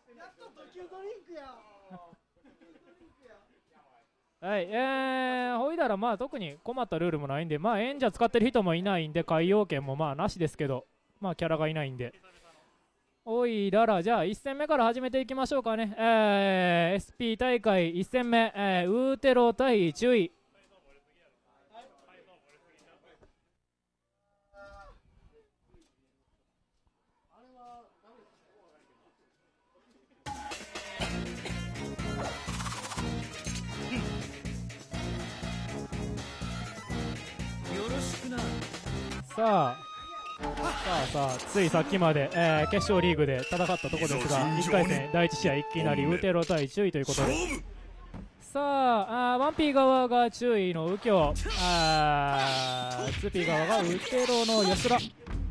はい、ほいだらまあ特に困ったルールもないんで、まあ演者使ってる人もいないんで海洋圏もまあなしですけど、まあキャラがいないんで、おいだらじゃあ1戦目から始めていきましょうかね。SP 大会1戦目、ウーテロ対注意。さあついさっきまで、決勝リーグで戦ったところですが、1回戦第1試合いきなりウーテロ対注意ということで、さあワンピー側が注意の右京、ツーピー側がウテロの安田。さ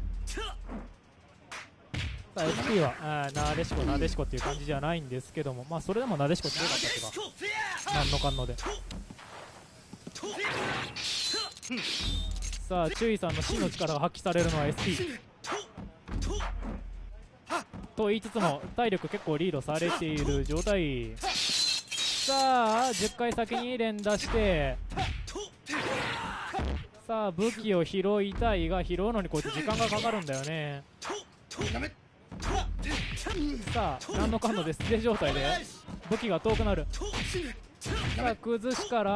あ SP はなでしこなでしこっていう感じじゃないんですけども、まあそれでもなでしこ強かったっていうか、なんのかんので。さあ注意さんの真の力が発揮されるのは SP と言いつつも体力結構リードされている状態。さあ10回先に連打して、さあ武器を拾いたいが、拾うのにこうやって時間がかかるんだよね。さあ何のかんので素手状態で武器が遠くなる。さあ崩しから、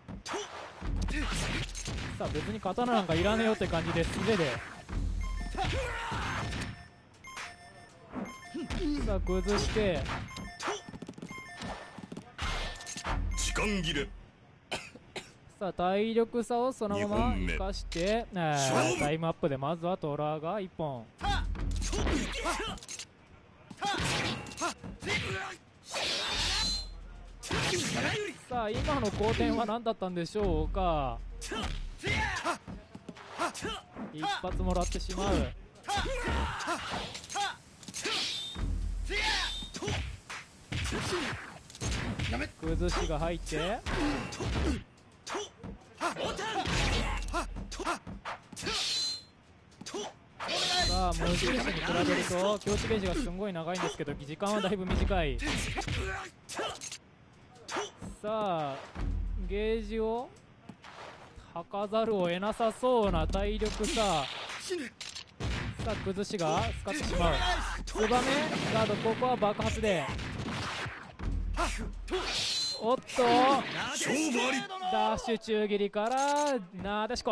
さあ別に刀なんかいらねえよって感じで素手で、さあ崩して、 時間切れ。 さあ体力差をそのまま生かして、タイムアップでまずはトラが1本。さあ今の好転は何だったんでしょうか。一発もらってしまう。崩しが入って、さあ無印に比べると強値ゲージがすんごい長いんですけど、時間はだいぶ短い。さあゲージを吐かざるを得なさそうな体力差。さあ崩しが使ってしまう。ツバメガード、ここは爆発で、おっとダッシュ中切りからなでしこ。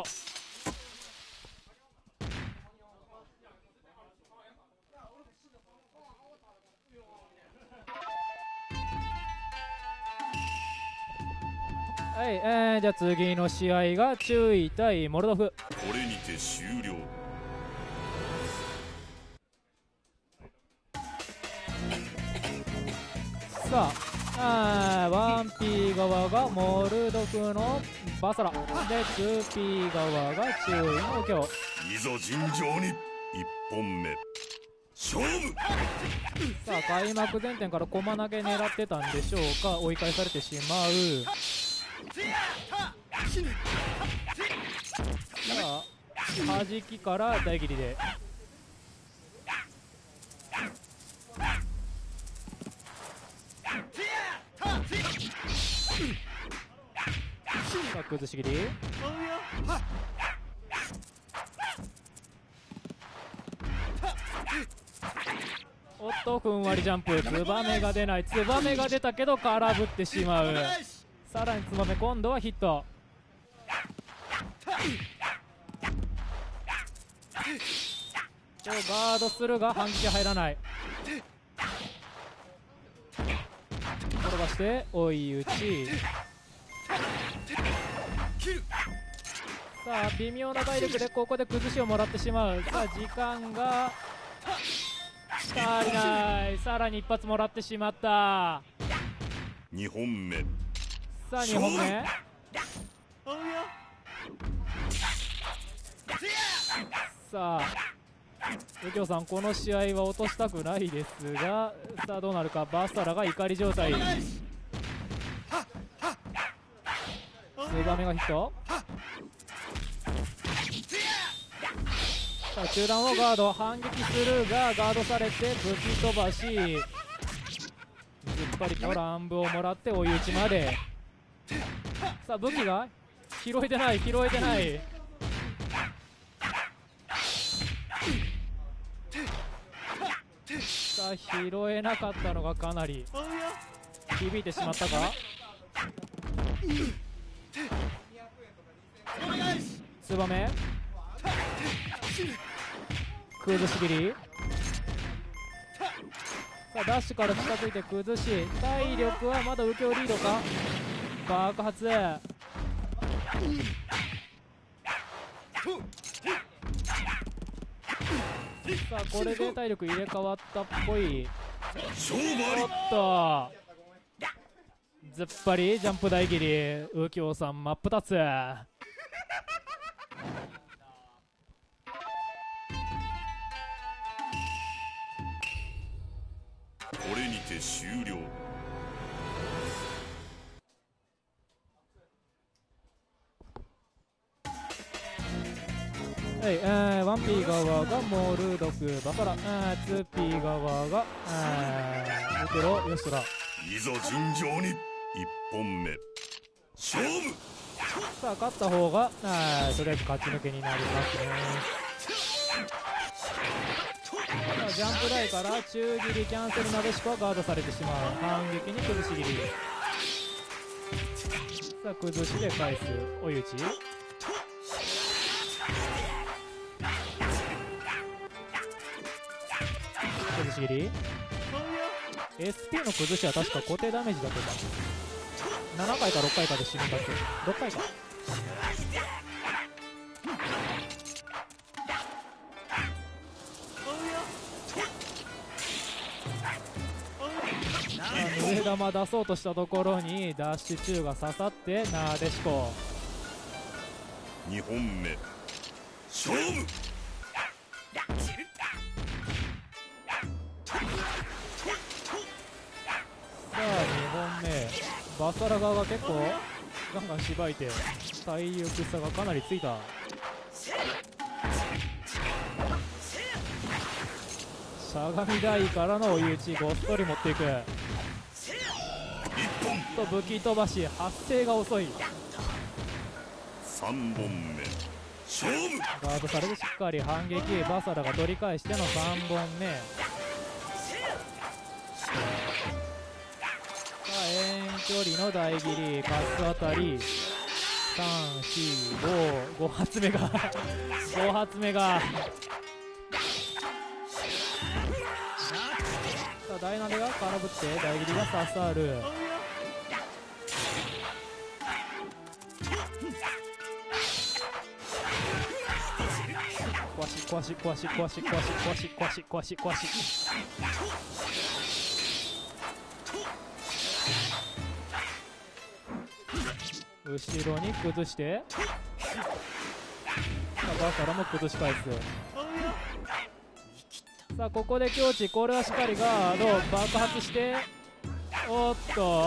はい、じゃあ次の試合が注意対モルドフ。 これにて終了。 さあワンピー側がモルドフのバサラで、ツーピー側が注意の右京。 いざ尋常に1本目勝負。 さあ開幕前転から駒投げ狙ってたんでしょうか、追い返されてしまう。さあ弾きから大切りで、さあ崩し切り、おっとふんわりジャンプ、ツバメが出ない。ツバメが出たけど空振ってしまう。さらにツバメ今度はヒット。ガードするが反撃入らない。転がして追い打ち。さあ微妙な体力でここで崩しをもらってしまう。さあ時間が足りない。さらに一発もらってしまった。 2本目。 さあ2本目。さあ右京さんこの試合は落としたくないですが、さあどうなるか。バスタラが怒り状態。ツバメがヒット。さあ中段をガード、反撃するがガードされて武器飛ばし。 っ張りと乱舞をもらって追い打ちまで。さあ武器が拾えてない、拾えてない。さあ拾えなかったのがかなり響いてしまったか。ツバメ崩し切り。さあダッシュから近づいて崩し、体力はまだ右京リードか。爆発。さあこれで体力入れ替わったっぽい。おっとずっぱりジャンプ台切り。右京さん真っ二つ。 これにて終了。 はい、1P 側がモルドクバサラ、2P 側がウテロヨシトラ。 いざ尋常に1本目勝負。 さあ勝った方がとりあえず勝ち抜けになりますね。さあジャンプ台から中切りキャンセルなでしこはガードされてしまう。反撃に崩し切り。さあ崩しで返す追い打ち。崩し切り。 SP の崩しは確か固定ダメージだとか7回か6回かで死ぬんだっけ。6回か。濡れ玉出そうとしたところにダッシュ中が刺さってなでしこ。 2本目勝負。 さあ2本目バサラ側が結構ガンガンしばいて体力差がかなりついた。しゃがみ台からの追い打ちごっそり持っていく。と武器飛ばし発生が遅い。 3本目勝負。 ガードされてしっかり反撃。バサラが取り返しての3本目。遠距離の大切りカスあたり。345発目が5発目が。さあダイナメが空振って大切りが刺さる。壊し壊し壊し壊し壊し壊し壊し壊し壊し。後ろに崩してバサラも崩し返す。さあここで境地。これはしっかりガード爆発して、おっと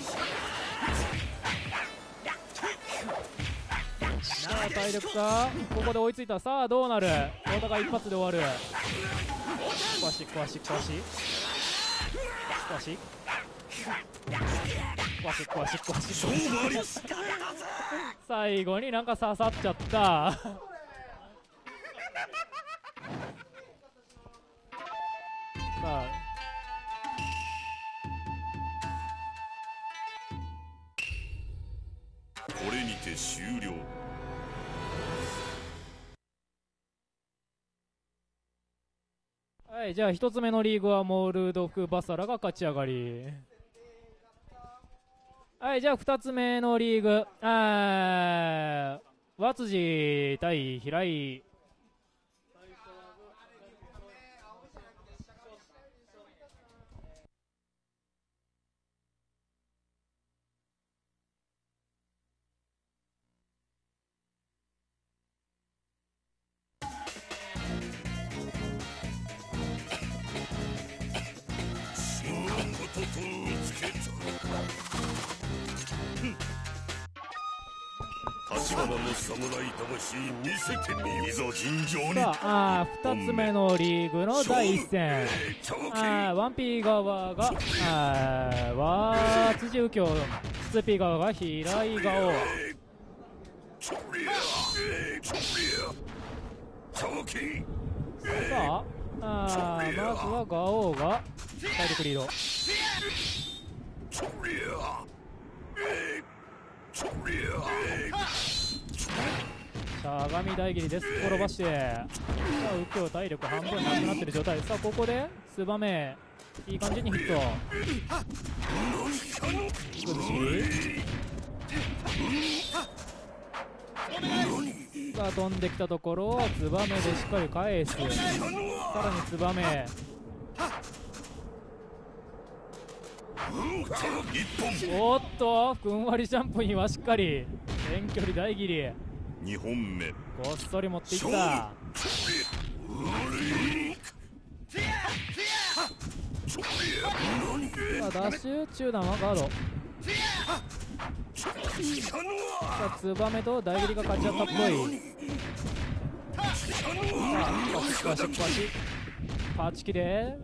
さあ体力差ここで追いついた。さあどうなる。お互い一発で終わる。壊し壊し壊し壊し壊し壊し壊し。最後になんか刺さっちゃった。さあこれにて終了。 はい、じゃあ一つ目のリーグはモルドフバサラが勝ち上がり。はい、じゃあ2つ目のリーグ、和辻対平井。 立立花の侍魂見せてみ、いざ尋常に。 さあ、2つ目のリーグの第1戦。1P 側が辻右京、2P 側が平井ガオ。さあ、まずはガオが体力リード。しゃがみ大喜利です。転ばして、さあ右京体力半分なくなってる状態。さあここでツバメいい感じにヒット。崩し、さあ飛んできたところをツバメでしっかり返す。さらにツバメ、おっとふんわりジャンプにはしっかり遠距離大喜利 2本目こっそり持っていった。さあダッシュ中段はガード。さあツバメと大喜利が勝ち合ったっぽい。さあしかしパチキで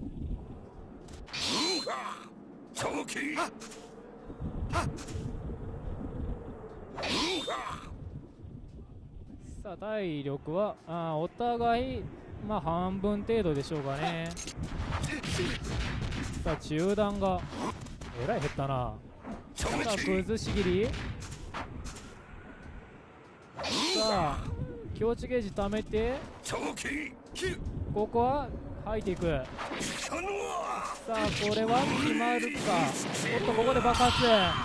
さあ体力はお互い半分程度でしょうかね。さあ中段がえらい減ったな。さあ崩し切り、さあ強値ゲージ貯めて、ここは吐いていく。さあこれは決まるか。おっとここで爆発、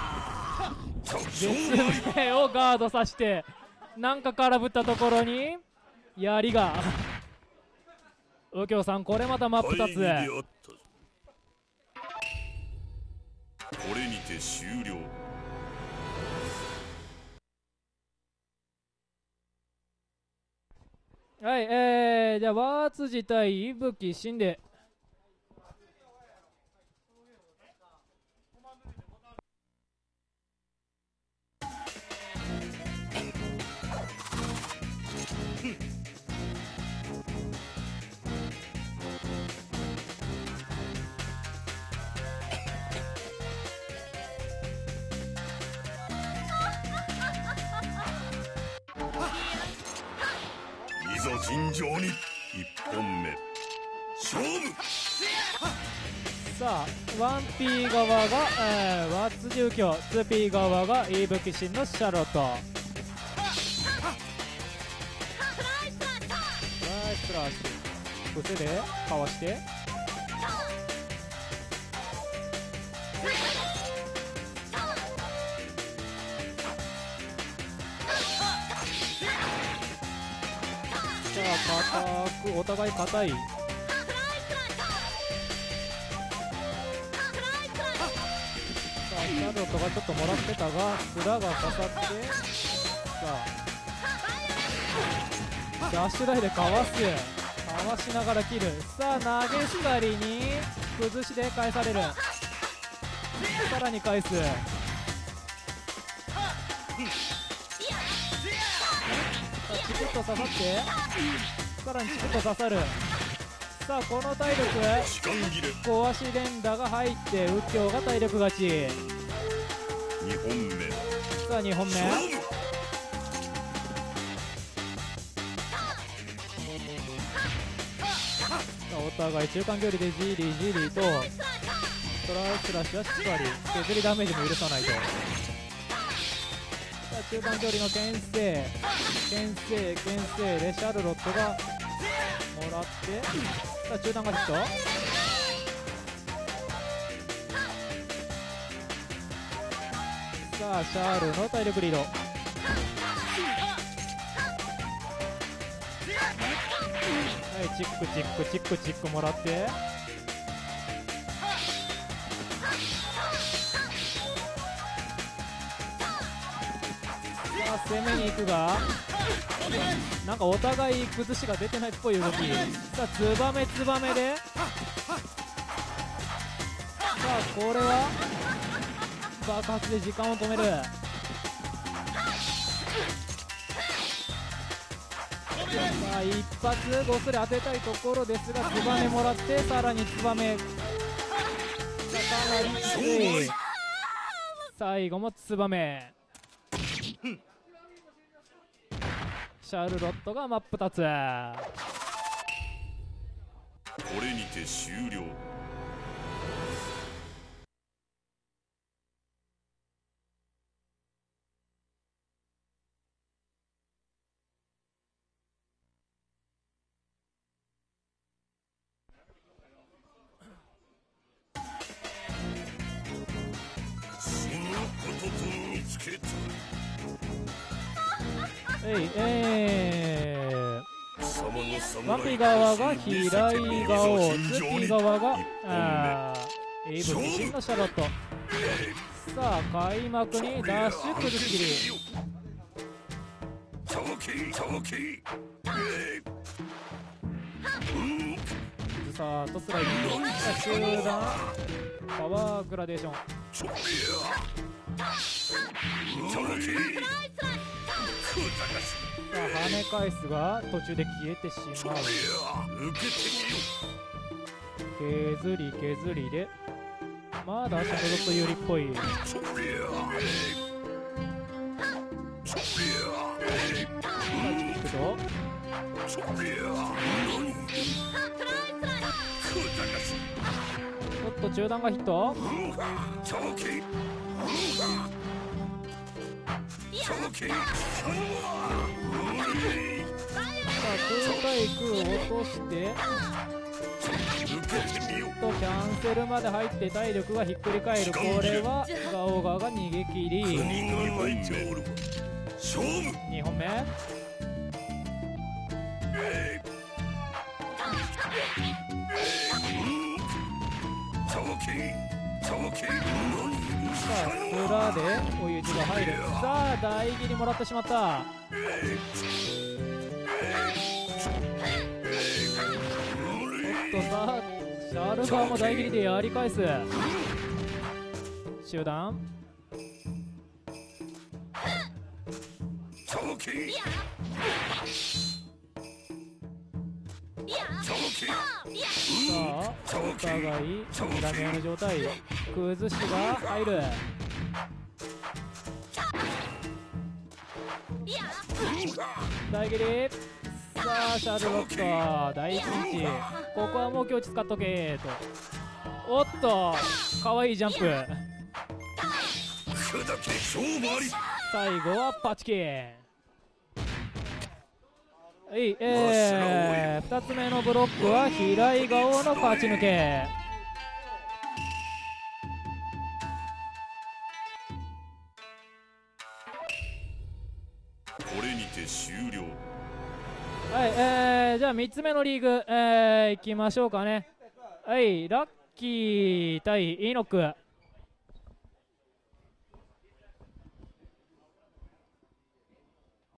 絶命をガードさせてなんか空振ったところに槍が右京さんこれまた真っ二つ。 これにて終了。 はい、じゃあワーツ自対伊吹真でいざ尋常に1本目勝負。 さあ 1P 側が、ワーツ右京、 2P 側が伊吹真のシャロット。ナイスプラッシュ、癖でかわして、さあ硬くお互い硬い。さあシャロットがちょっともらってたが裏が刺さって、さあダッシュ台でかわしながら切る。さあ投げ光に崩しで返される。さらに返す。チクッと刺さって、さらにチクッと刺さる。さあこの体力小足連打が入って右京が体力勝ち。 2本目さあ2本目、さあお互い中間距離でじりじりとストライスラッシュはしっかり削りダメージも許さないと。さあ中間距離の牽制でシャルロットがもらって、さあ中段がヒット。さあシャールの体力リード。はい、チックもらって、さあ攻めに行くがなんかお互い崩しが出てないっぽい動き。さあツバメで、さあこれは爆発で時間を止める。ささあ一発ごっそり当てたいところですが、ツバメもらってさらにツバメ、かなりきつい。最後もツバメ。シャルロットが真っ二つ。 これにて終了。そのことと見つけた。 ワンピー側が平井側を、ツーピー側がエイブ自身のシャロット。さあ開幕にダッシュ崩し切り。さあトスライディング、集団パワーグラデーション。さあ跳ね返すが途中で消えてしまう。削り削りでまだシャドウと有利っぽい。ちょっと中段がヒット。空対空落としてキャンセルまで入って体力がひっくり返る。これはガオガが逃げ切り。2本目さあ裏で追い打ちが入る。さあ大切りもらってしまった。おっとさあシャルガーも大切りでやり返す。集団さあお互いダメの状態。崩しが入る。大切り。さあシャルロット大ピンチ。ここはもう境地使っとけと。おっとかわいいジャンプ。最後はパチキン。2つ目のブロックは平井顔の勝ち抜け。 これにて終了。 はい、じゃあ3つ目のリーグ、いきましょうかね。はい、ラッキー対イーノック。